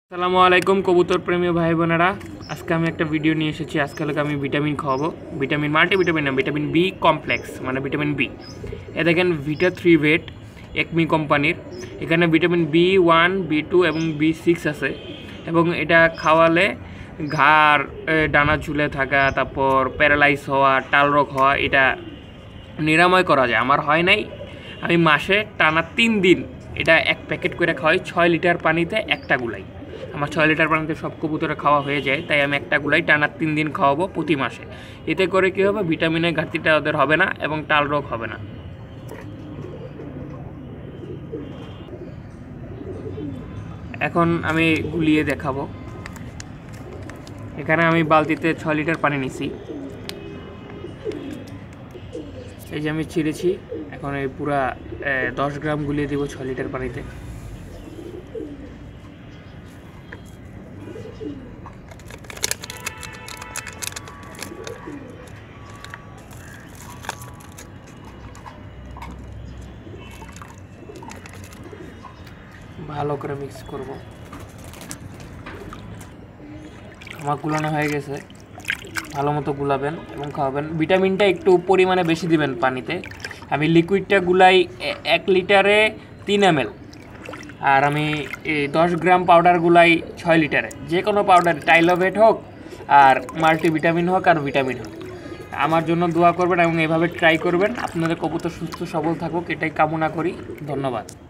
আসসালামু আলাইকুম কবুতর প্রেমী ভাই বোনেরা, আজকে আমি একটা ভিডিও নিয়ে এসেছি। আজকে আমি ভিটামিন খাওয়াবো, ভিটামিন মাল্টিভিটামিন না, ভিটামিন বি কমপ্লেক্স মানে ভিটামিন বি। এ দেখেন ভিটা3 ভেট একমি কোম্পানির। এখানে ভিটামিন B1 B2 এবং B6 আছে এবং এটা খাওয়ালে ঘাড় ডানা ঝুলে থাকা, তারপর প্যারালাইজ হওয়া, টাল রোগ হওয়া এটা নিরাময় করা যায়। আমার হয় নাই, আমি মাসে টানা 3 দিন এটা এক প্যাকেট করে খাওয়াই 6 লিটার পানিতে একটা গুলাই। আমার 6 লিটার পানিতে সব কবুতরে খাওয়া হয়ে যায়, তাই আমি একটা গুলাই টানা 3 দিন খাওয়াবো প্রতি মাসে। এতে করে কী হবে, ভিটামিনের ঘাটতিটা ওদের হবে না এবং টাল রোগ হবে না। এখন আমি গুলিয়ে দেখাবো। এখানে আমি বালতিতে 6 লিটার পানি নিছি, এই যে আমি ছিঁড়েছি। এখন এই পুরা 10 গ্রাম গুলিয়ে দেবো 6 লিটার পানিতে। ভালো করে মিক্স করব। আমার গুলানো হয়ে গেছে, ভালো মতো গুলাবেন এবং খাওয়াবেন। ভিটামিনটা একটু পরিমাণে বেশি দিবেন পানিতে। আমি লিকুইডটা গুলাই 1 লিটারে 3 ml, আর আমি 10 গ্রাম পাউডার গুলাই 6 লিটারে। যে কোনো পাউডার, টাইলোভেট হোক আর মাল্টিভিটামিন হোক আর ভিটামিন হোক। আমার জন্য দোয়া করবেন এবং এভাবে ট্রাই করবেন। আপনাদের কবুতর সুস্থ সবল থাকুক, এটাই কামনা করি। ধন্যবাদ।